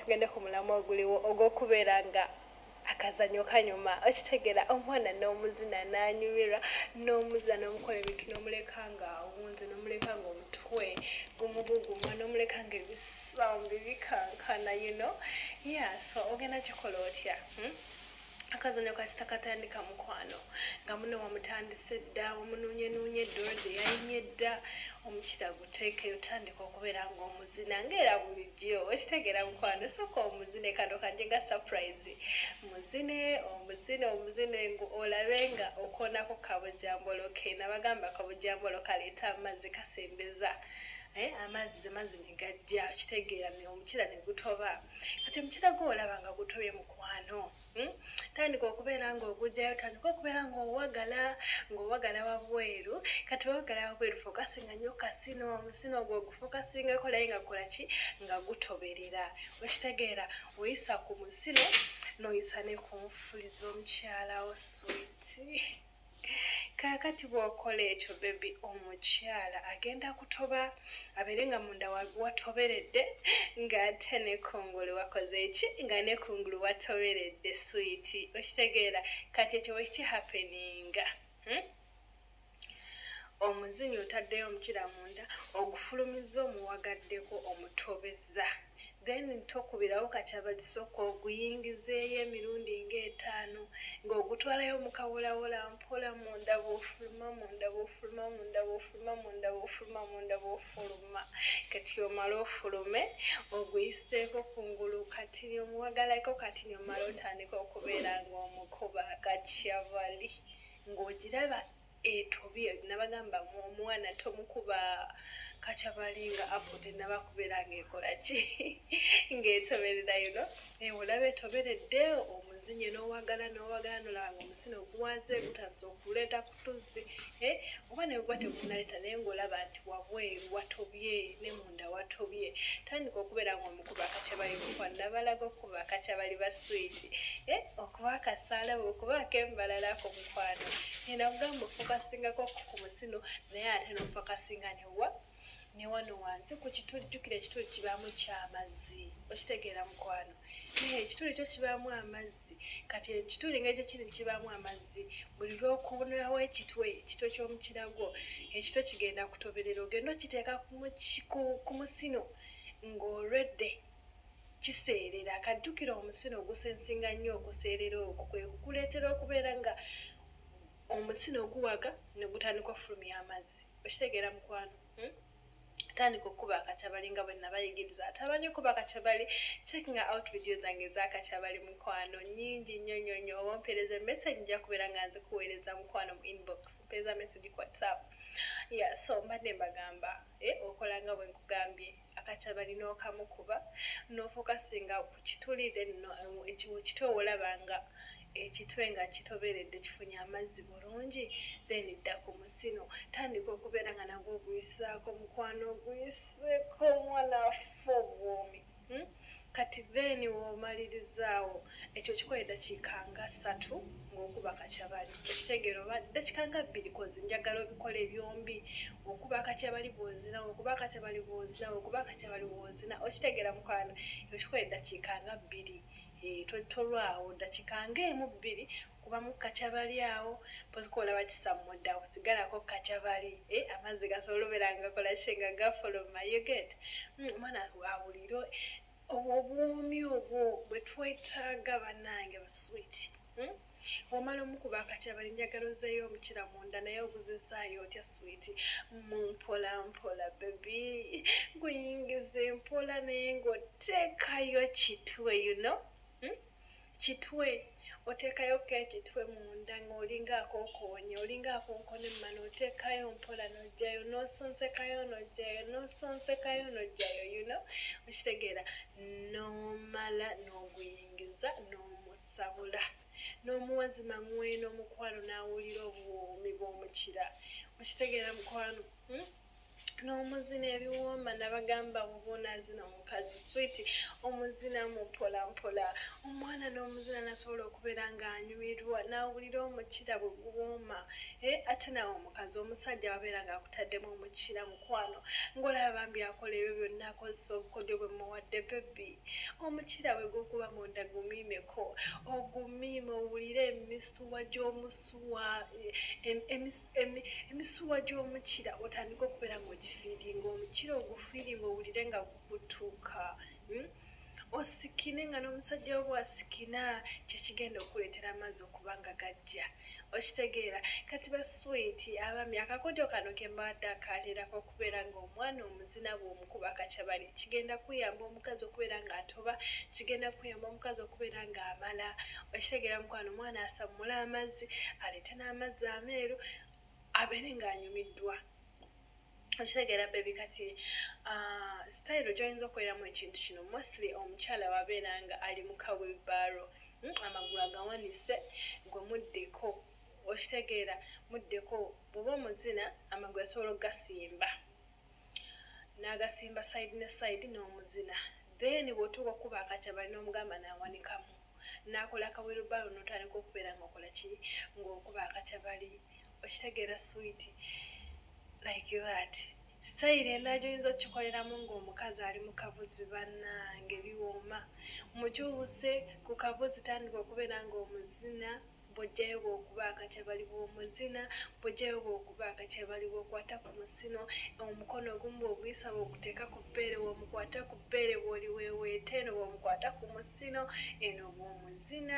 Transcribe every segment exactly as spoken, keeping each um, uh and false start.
tugende ku mulamu oguliwo ogw'okubeera nga akazanyo kanyuma okitegera omwana n'omuzina n'anyumirwa n'omuza n'omukola ebintu n'omuleka nga awunze n'omuleka nga omutwe gumubuguma n'omuleka nga ebisambi bikankana you know yeah so ogenda kikola otya hmm? Akazanyo kakitakatandika mukwano nga muno wamutandise dda wamunuunyenuunye dda olwedde yayinye dda omukira guteekeyo tandika okubeera ng'omuzina ng'era bulijjo okitegeera mukwano sooka omuzine kano kajje nga surprise muzine omuzine omuzine olabe nga okoonako kabujambolo ke nabagamba kabujambolo kaleeta amazzi kasembeza Eh, amazzi amazzi ne gajja kitegeera ne omukira ne gutoba kati omukira gw'olaba nga gutobye mukwano hmm? Tandika okubeera ng'ogujjayo tandika okubeera ng'owagala ng'owagala wabweru kati owagala wabweru fokasinga nnyo kasino omusino gwo ogufokasingako laye nga kola ki nga gutoberera okitegeera oyisa ku musino n'oyisa ne ku nfulizi omukyala wo sweeti kakati bw'okola ekyo bebi omukyala agenda kutoba abeere nga munda watoberedde ng'ate ne kungulu wakoze eki nga ne kungulu watoberedde swiiti okitegeera kati ekyo weki happeninga hmm? Omuzinyi otaddeyo omukira munda ogufulumiza omuwagaddeko omutobeza then tokubirawo kakyabali sooka oguyingizeeyo emirundi ng'etaano ng'ogutwalayo mukawolawola mpola munda bw'ofuluma munda bw'ofuluma munda bw'ofuluma munda bw'ofuluma munda bw'ofuluma kati omala ofulume oguyiseeko kungulu katini omuwagalako katini omala otandika okubeera ng'omukuba akakyabali ng'ogiraba etobye nabagamba omwana tomukuba kakyabali nga apude nabakubeera ng'ekola ki ng'etoberera yuno olaba etoberedde omuzinye n'owagala n'owagala nolaba nga omusino oguwaze gutanze okuleeta kutuzi oba ne guba tegunaleeta naye ng'olaba nti wabweru watobye ne munda watobye tandika okubeera ng'omukuba akakyabali mukwano nabalaga okuba akakyabali ba swiiti okuba akasaala okuba akembalalako mukwano nakugamba ofokasingako ku musino naye ate n'ofokasinga newa ne wano wansi ku kituli jjukira ekituli kibaamu ky'amazzi okitegeera mukwano naye ekituli kyo kibaamu amazzi kati ekituli ng'ekyo kiri kibaamu amazzi buli lw'okubonerawo ekitwe ekitwe ky'omukiragwo ekitwe kigenda kutoberera ogenda okiteeka ku musino ng'olwedde kiseerera kajjukira omusino ogusensinga nnyo okuseerera okwo kwe kukuleetera okubeera nga omusino oguwaga ne gutandika ofulumya amazzi okitegeera mukwano hmm? Tandika okuba akakyabali nga bwe nabayigiriza atamanyi okuba akakyabali checking out video zange ez'akakyabali mukwano nnyingi nnyo nnyo nnyo oba mpeereza message nja kubeera nga nze kuweereza mukwano mu inbox mpeereza message ku whatsapp yeah so mbadde mbagamba eh, okola nga bwe nkugambye akakyabali n'okamukuba n'ofokasinga ku kituli then ekitwe olabanga ekitwe nga kitoberedde kifunye amazzi bulungi then dda ku musino tandika okubeera nga nagwo oguyisaako mukwano oguyiseeko omwana affe obwomi hmm? Kati then w'omalirizaawo ekyo kikola eddakiika nga ssatu ng'okuba akakyabali ekitegeero oba ddakiika nga bbiri kozi njagala obikola ebyombi okuba akakyabali bw'ozina okuba akakyabali bw'ozina okuba akakyabali bw'ozina okitegeera mukwano ekyo kikola eddakiika nga bbiri tolwawo ddakiika ng'emu bbiri kubamu kakyabali awo pozika olaba kisammudde awo sigalako kakyabali amazzi gasobola obeera nga gakola ki nga gafuluma you get omwana awulire obwomi obwo bwe twetaaga bannange baswiti omala omukuba akakyabali njagala ozeeyo omukira munda naye oguzizaayo otya swiiti mumpola mpola bebi guyingiza empola naye ng'oteekayo kitwe you know hmm? Kitwe oteekayo ke kitwe munda ng'olinga akookoonye olinga akonkona emmano oteekayo mpola n'ojjayo n'osonsekayo n'ojjayo n'osonsekayo n'ojjayo you know okitegeera n'omala n'oguyingiza n'omusabula n'omuwazima mweno omukwano n'awulira obwomi bw'omukira okitegeera mukwano hmm? n'omuzina ebiwomba nabagamba bubonazina omukazi switi omuzina mupola mpola omwana n'omuzina nasobola okubeera ng'anyumirwa n'awulira omukira bwe guwooma ate nawe omukazi omusajja wabeera ng'akutaddemu omukira mukwano ng'olaba bambi akola ebyo byonna akozesa obukodyo bwe muwadde bebbi omukira bwe gukuba munda gumiimeko ogumiime owulire emisuwa gy'omusuwa emisuwa gy'omukira otandika okubeera ng'ogifiiringa omukira ogufiiringa owulire nga gukutuuka osikine nga n'omusajja wo bwasikina kyekigenda okuleetera amazzi okuba nga gajja okitegeera kati baswiti abami akakodyo kano ke mbadde akaaleerako okubeera ng'omwana omuzina bw'omukuba akacyabali kigenda kuyamba omukazi okubeera ng'atoba kigenda kuyamba omukazi okubeera ng'amala okitegeera mukwano omwana asammula amazzi aleete n'amazzi ameeru abeere ng'anyumiddwa okitegeera bebi kati sitayiro gy'oyinza okukoleramu ekintu kino mostly omukyala wabeera nga ali mu kawilbaro amagulu agawanise gwe muddeko okitegeera muddeko bw'oba omuzina amagulu asobola okugasimba n'agasimba sayidi ne sayidi n'omuzina then bw'otuuka okuba akacyabali n'omugamba n'awanikamu n'akola akawilbaro n'otandika okubeera ng'okola ki ng'okuba akacyabali okitegeera switi like that sayiri endala gy'oyinza okukikoleramu ng'omukazi ali mu kabuzi bannange biwooma mukyuse ku kabuzi tandika okubeera ng'omuzina bw'ojjayo bw'okuba akacyabali bw'omuzina bw'ojjayo bw'okuba akacyabali bw'okwata ku musino omukono ogumu bw'oguyisa bw'oguteeka ku bbeere bw'omukwata ku bbeere bw'oli weeweeta eno bw'omukwata ku musino eno bw'omuzina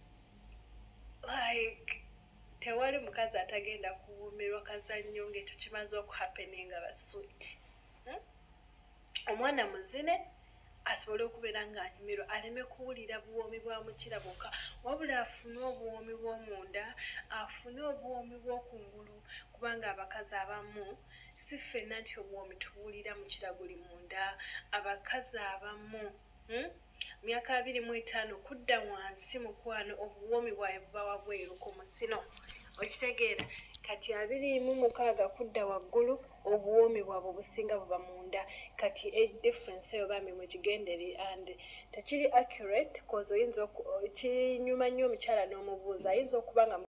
like tewali mukazi atagenda kuwuumirwa kazannyo ng'ekyo kimaze okuhappeninga baswiti omwana muzine asobole okubeera ng'anyumirwa aleme kuwulira buwoomi bwa mukira bwokka wabula afune obuwoomi bw'omunda afune obuwoomi bw'okungulu kubanga abakazi abamu si ffenna nti obuwoomi tuwulira mukira guli munda abakazi abamu myaka abiri mu etaano kudda wansi mukwano obuwoomi bwawe buba wabweru ku musino okitegeera kati abiri mu mukaaga kudda waggulu obuwoomi bwabwe obusinga buba munda kati age difference eyo bambi mukigendere and tekiri accurate cause oyinza kinyuma nnyo omukyala n'omubuuza ayinza okuba nga